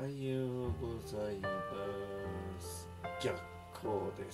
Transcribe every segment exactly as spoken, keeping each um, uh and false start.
はようございます。逆光です、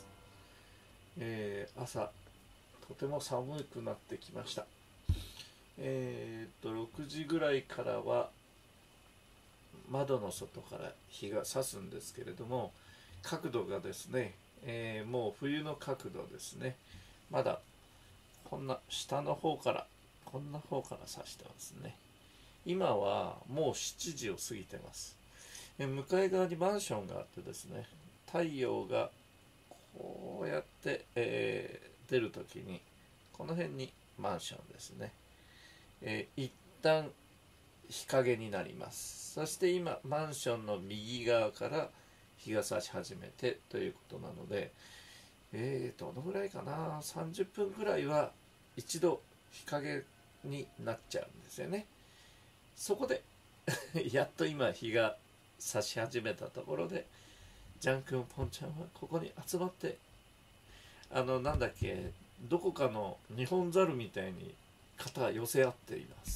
えー、朝とても寒くなってきました。えー、っとろくじぐらいからは窓の外から日が差すんですけれども、角度がですね、えー、もう冬の角度ですね。まだこんな下の方からこんな方から差してますね。今はもうしちじを過ぎてます。え向かい側にマンションがあってですね、太陽がこうやって、えー、出るときにこの辺にマンションですね、えー、一旦日陰になります。そして今マンションの右側から日が差し始めてということなので、えー、どのぐらいかな、さんじゅっぷんくらいは一度日陰になっちゃうんですよね。そこでやっと今日が差し始めたところで、ジャン君ポンちゃんはここに集まって、あのなんだっけ、どこかの日本猿みたいに肩寄せ合っています。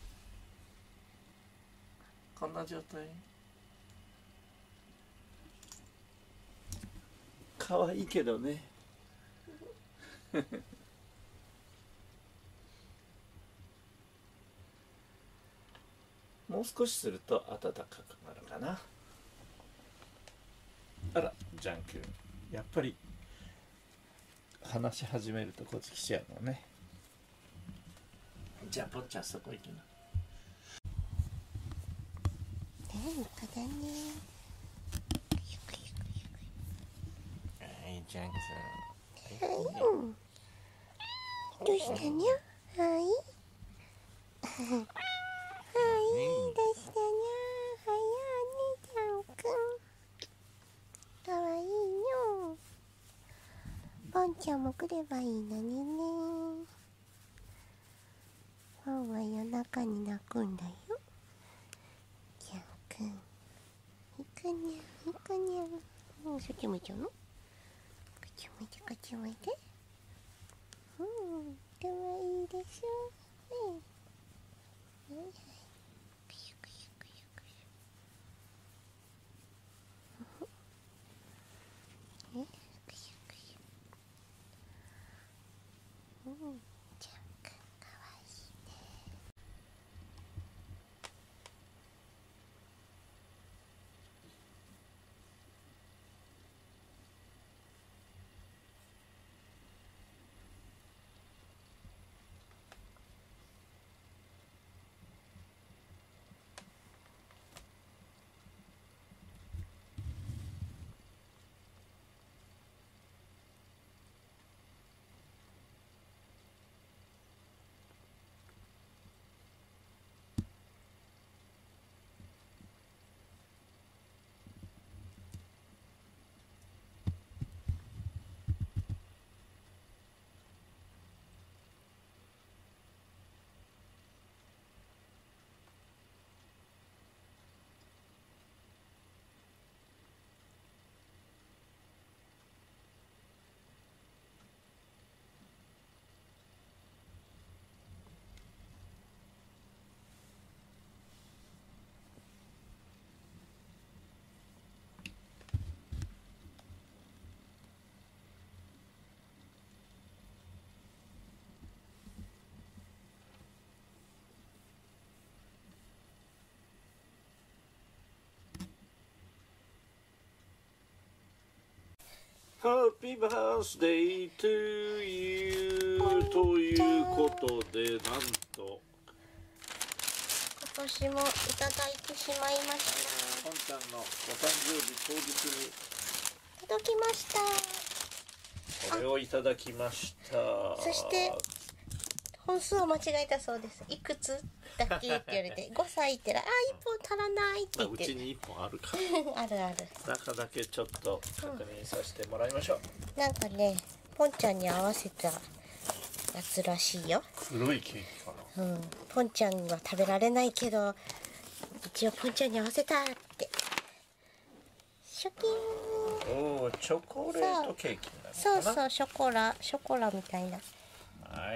こんな状態。可愛いけどねもう少しすると暖かくなるかな。あら、ジャン君やっぱり話し始めるとこっち来ちゃうのね。じゃあポンちゃんそこ行くの。 なんかだね。 はい、ジャン君。 はい。どうしたにゃ？はい。はい、どうしたにゃ？はやね、ジャン君。かわいいよ。ポンちゃんも来ればいいのにね。ポンは夜中に泣くんだよ。ジャン君。いくにゃ、いくにゃ。うん、そっち向いちゃうの？こっち向いて、こっち向いて。うん、かわいいでしょ。ねえ。はいはい。くしゅくしゅくしゅくしゅ。え、くしゅくしゅ。うん、ジャン君かわいいね。 Happy birthday to you ということで、なんと今年もいただいてしまいました。 ポンちゃんのお誕生日当日に届きました。 これをいただきました。 そして本数を間違えたそうです。いくつだっけって言われてごさいって言ったら、あ、いっぽん足らないって言って、 まあ、うちにいっぽんあるかあるある。 中だけちょっと確認させてもらいましょう、 うん、なんかね、ポンちゃんに合わせたやつらしいよ。 黒いケーキかな。うん、ポンちゃんは食べられないけど一応ポンちゃんに合わせたって。シャキーン。 おお、チョコレートケーキになるのかな。 そうそう、ショコラショコラみたいな。 はい、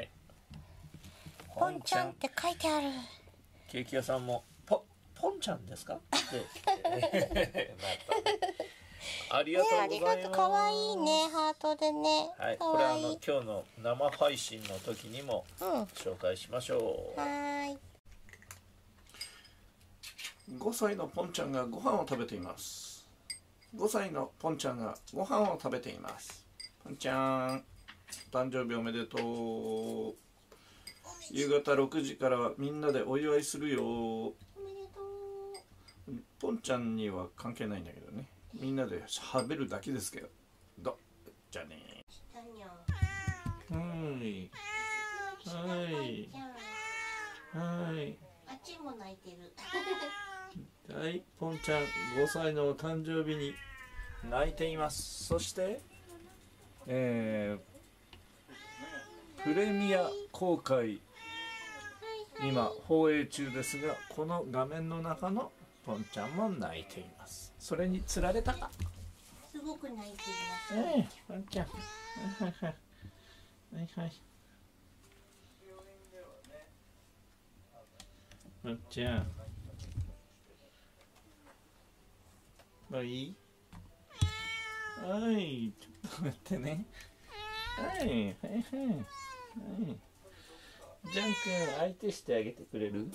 ポンちゃんって書いてある。 ケーキ屋さんもポポンちゃんですかってなったね。ありがとうございます。 ね、ありがとう。かわいいね、ハートでね。 はい、 かこれあわいい。 の今日の生配信の時にもうん。 紹介しましょう。 はーい。 ごさいのポンちゃんがご飯を食べています。ごさいのポンちゃんがご飯を食べています。ポンちゃん、誕生日おめでとう。夕方ろくじからはみんなでお祝いするよ。 おめでとう。 ポンちゃんには関係ないんだけどね。みんなで喋るだけですけど。どじゃあね。はいはいはいあっちも泣いてる。 はい、ポンちゃんごさいのお誕生日に泣いています。そして、えー、プレミア公開今放映中ですが、この画面の中のポンちゃんも泣いています。それにつられたか。 すごく泣いています。 ええ、ポンちゃん。はいはいはいはい。ポンちゃん。もういい？はい、ちょっと待ってね。はい、はいはいはい。ジャン君、相手してあげてくれる？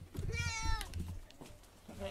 はい。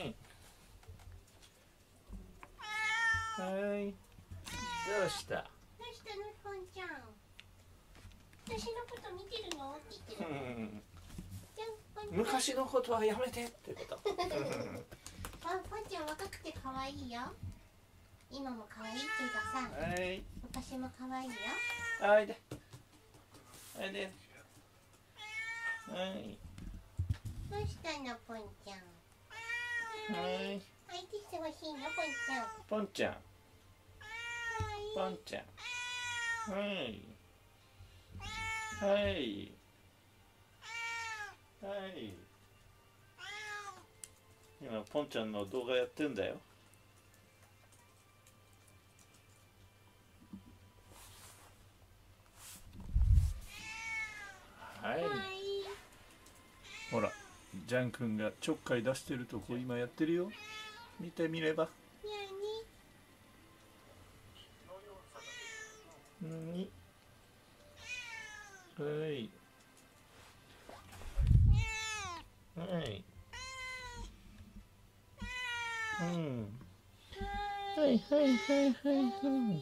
はい。どうした？ どうしたの、ポンちゃん。私のこと見てるのって言ってる。 うん、 じゃん、ポンちゃん。 昔のことはやめてってこと。 あ、ポンちゃん若くて可愛いよ。今も可愛いけどさ、 はい。 昔も可愛いよ。 はいで。はいで。はい。 どうしたの、ポンちゃん。 はい。 相手してほしいの、ポンちゃん。 ポンちゃん。ポはい。 ンちゃん。はい。はい。はい。今ポンちゃんの動画やってんだよ。はい。 はい。 ほら、ジャン君がちょっかい出してるとこ今やってるよ。見てみれば。 にゃに。 に。はい。はい。うん。はいはいはいはいはい。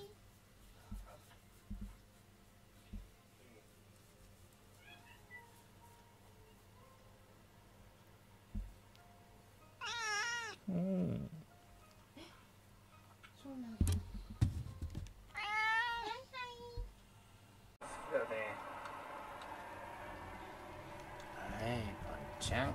うん。 そうなんだ。 好きだね。はい、ポンちゃん。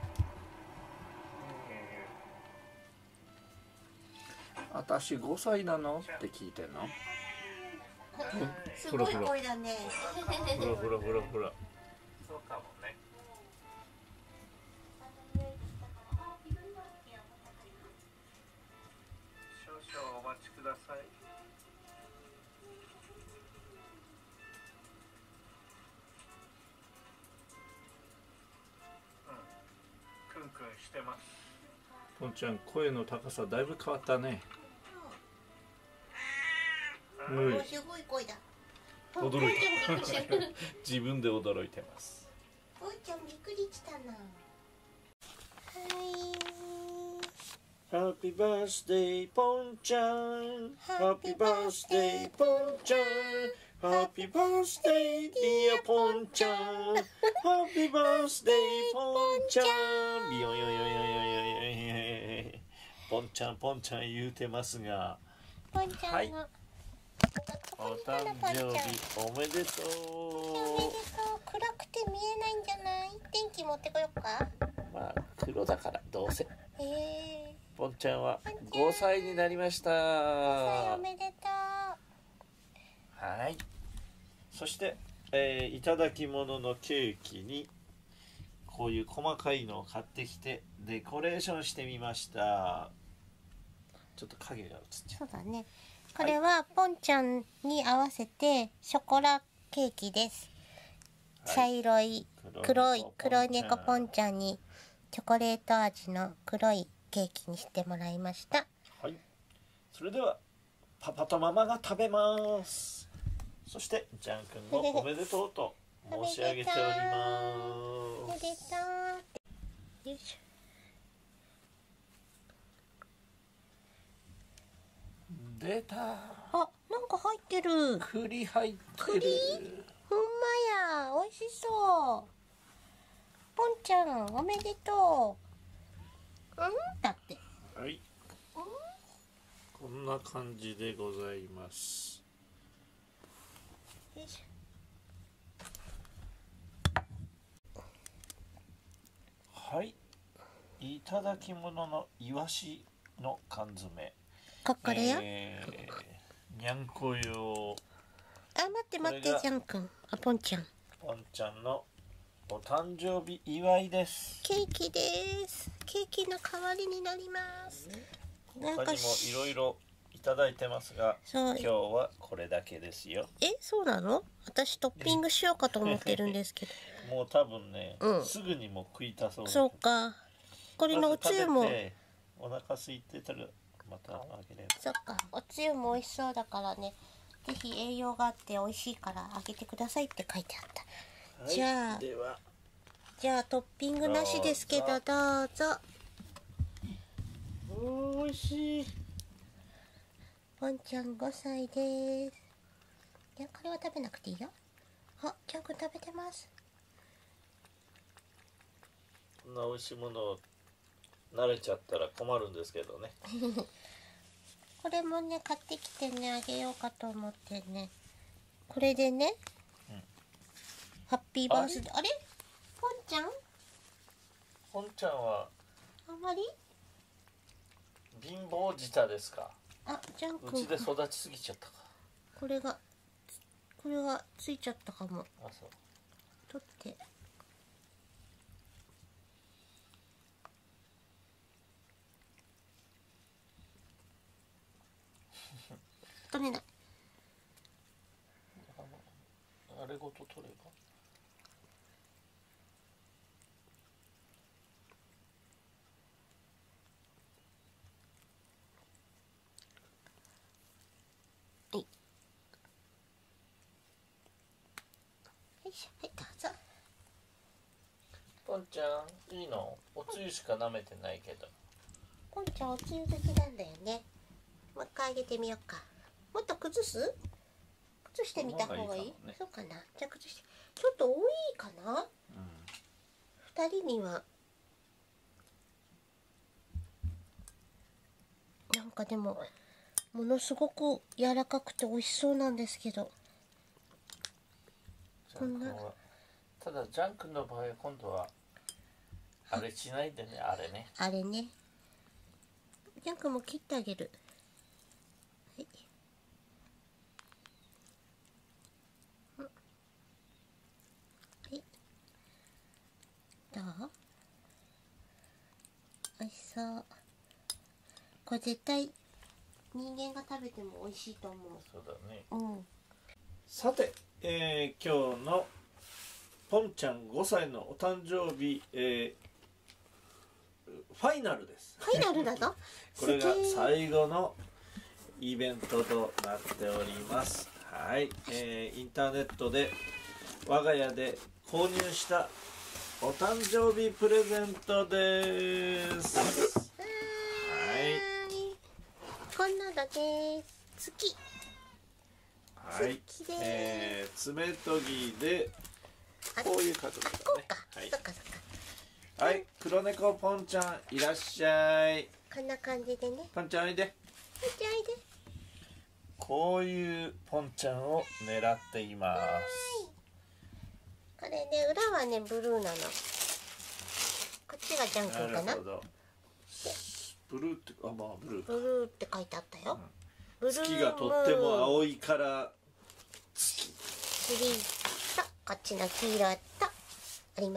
私ごさいなのって聞いてんの？ すごい声だね。 ほらほらほらほら。そうかもね。少々お待ちください。うん、クンクンしてます。ポンちゃん、声の高さだいぶ変わったね。 うん、すごい声だ。 驚いた。自分で驚いてます。 ポンちゃんびっくりしたな。はい。 Happy birthday ポンちゃん。Happy birthday ポンちゃん。Happy birthday dear ポンちゃん。Happy birthday ポンちゃん。ビヨヨヨヨヨヨヨヨ。ポンちゃんポンちゃん言うてますが。 ポンちゃんの。はい、 お誕生日おめでとう。 おめでとう。暗くて見えないんじゃない？電気持ってこようか。 まあ黒だからどうせ。 えー、 ポンちゃんはごさいになりました。ごさいおめでとう。 はい。そして、えー、いただき物のケーキにこういう細かいのを買ってきてデコレーションしてみました。ちょっと影が映っちゃう。 そうだね。これはポンちゃんに合わせてショコラケーキです。茶色い黒い黒い猫ポンちゃんにチョコレート味の黒いケーキにしてもらいました。 はい、それではパパとママが食べます。そしてジャン君もおめでとうと申し上げておりおめます。 でとう。よいしょ。 出た。 あ、なんか入ってる。 栗入ってる。 栗？ほんまや、美味しそう。ポンちゃん、おめでとう。うんだって。 はい、こんな感じでございます。 よいしょ。 はい、いただき物のイワシの缶詰。 ここれよ。 えー、にゃんこ用。 あ、待って待って、ジャン君。あ、ポンちゃん。 ポンちゃんのお誕生日祝いです。 ケーキです。ケーキの代わりになります。なんか他にもいろいろいただいてますが、今日はこれだけですよ。 え、そうなの？私トッピングしようかと思ってるんですけど。 もう多分ね、 うん、 すぐにも食いたそうだけど。 そうか。これのおつゆも。 お腹空いてたらまたあげれば。 そっか。おつゆも美味しそうだからね。ぜひ栄養があって美味しいからあげてくださいって書いてあった。はい、じゃあではじゃあトッピングなしですけどどうぞ。 おー、美味しい。 ポンちゃんごさいです。いや、これは食べなくていいよ。あ、ジャン君食べてます。 こんな美味しいものを慣れちゃったら困るんですけどね。 これもね、買ってきてね、あげようかと思ってね。これでね、うん、ハッピーバースデー。あれ？ポンちゃん？ ポンちゃんはあんまり貧乏舌ですか？ あ、ジャン君。 うちで育ちすぎちゃったか。 これが、これがついちゃったかも。 あ、そう。 取って。取れない。 あれごと取れば。 はい。よいしょ、はい、どうぞ。 ポンちゃん、いいの？おつゆしか舐めてないけど。 ポンちゃんおつゆ好きなんだよね。もう一回あげてみようか。もっと崩す？崩してみた方がいい？いいかね、そうかな。じゃあ崩して。ちょっと多いかな？うん。二人には。なんかでも、ものすごく柔らかくて美味しそうなんですけど。こんな。 ただジャン君の場合は今度はあれしないでね、あれね。 あれね。ジャン君も切ってあげる。はい。はい。どう？美味しそう。これ絶対人間が食べても美味しいと思う。 そうだね。 うん。さて、えー、今日のポンちゃんごさいのお誕生日、えー、ファイナルです。 ファイナルだぞ。 これが最後のイベントとなっております。はい、えー、インターネットで我が家で購入したお誕生日プレゼントです。はい。 こんなのです。月。 はい。えー、爪研ぎでこういう角度だね。 こうか。 はい。 そっかそっか。 はい、黒猫ポンちゃんいらっしゃい。 こんな感じでね。 ポンちゃんおいで。 ポンちゃんおいで。 こういうポンちゃんを狙っています。 これね、裏はねブルーなの。こっちがジャン君かな。なるほど。 ブルーってあまあブルー。 ブルーって書いてあったよ。 うん、月がとっても青いから月。 グリーンとこっちの黄色とあります。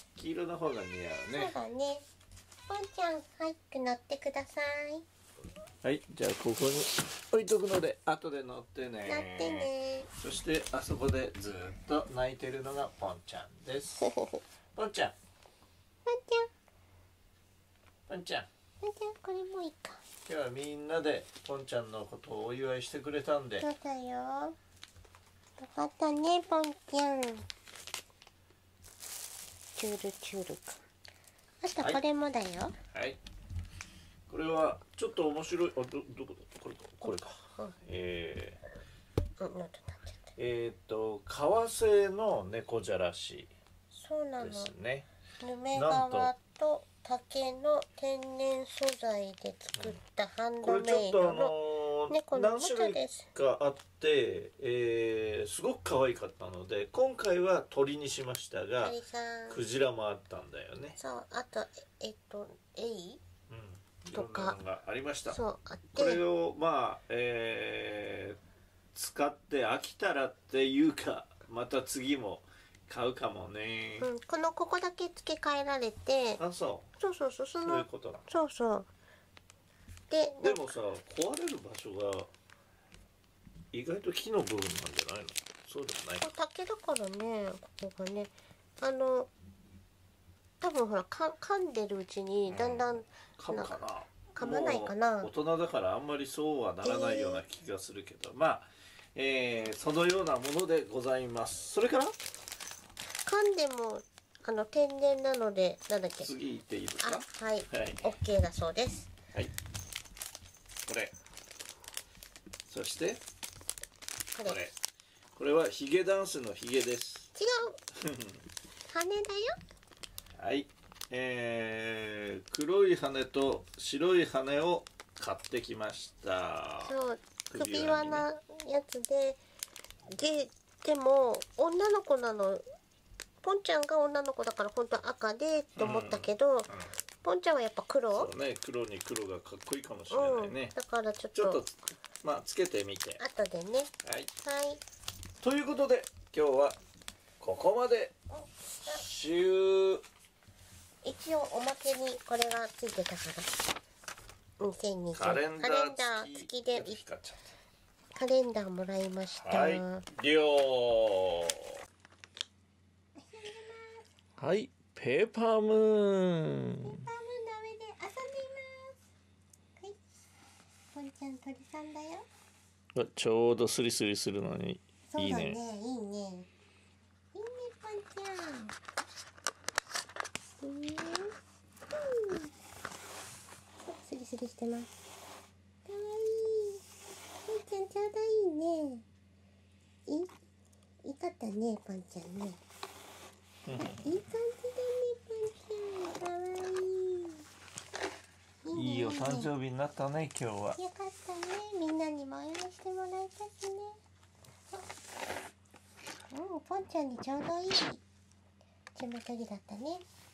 黄色の方が似合うね。 そうだね。ポンちゃん早く乗ってください。 はい、じゃあここに置いとくので後で乗ってね。 乗ってね。 そしてあそこでずっと泣いてるのがポンちゃんです。ポンちゃん。 ポンちゃん。 ポンちゃん。 じゃあこれもいいか。 今日はみんなでポンちゃんのことをお祝いしてくれたんで。 そうだよ。よかったね、ポンちゃん。チュールチュールか。あとこれもだよ。 はい。これはちょっと面白い。あ、どどこだ。これか。これか。うん、えー。うん、なっちゃった。えっと革製の猫じゃらしですね。 ヌメ革と竹の天然素材で作ったハンドメイドの猫のおもちゃです。 何種類かあって、えー、すごく可愛かったので今回は鳥にしましたが、クジラもあったんだよね。 そう、あとえっとエイ、 うん、とかいろんなのがありました。 そうあって、 これをまあ、えー、使って飽きたらっていうかまた次も買うかもね。 うん、このここだけ付け替えられて。 あ、そうそうそうそう、そのそういうことだ。 そうそうででもさ、壊れる場所が意外と木の部分なんじゃないの？そうでもないか。 竹だからね、ここがね、あの多分ほらか噛んでるうちにだんだん、うん、 噛むかな。 噛まないかな。 大人だからあんまりそうはならないような気がするけど、えー、まあ、えー、そのようなものでございます。それから噛んでもあの天然なので、なんだっけ、 次行っていいですか？ あ、はい、はい、OK だそうです。 はい、これ、そしてこれ、これ、これはヒゲダンスのヒゲです。 違う羽だよ。 はい、えー、黒い羽と白い羽を買ってきました。 そう、首輪なやつで、で、でも女の子なの。ポンちゃんが女の子だから本当は赤でと思ったけど、うんうん、ポンちゃんはやっぱ黒。 そうね、黒に黒がかっこいいかもしれないね。 うん、だからちょっとちょっとまあつけてみて。 後でね。 はい。 はい。 ということで今日はここまで。終。 一応おまけにこれがついてたから。にせんにじゅうカレンダー付きでカレンダーもらいました。 はい。りょう。はい、ペーパームーン。ペーパームーンの上で遊んでいます。はい。ポンちゃん鳥さんだよ。ちょうどスリスリするのにいいね。 そうだね、いいね。いいね、ポンちゃん。うん。スリスリしてます。かわいい。ポンちゃんちょうどいいね。いいかったね、ポンちゃんね。いい感じだね、ポンちゃん。かわいい。いいね、 いいお誕生日になったね、今日は。 よかったね、みんなにもお祝いしてもらえたしね。うん、ポンちゃんにちょうどいい爪研ぎだったね。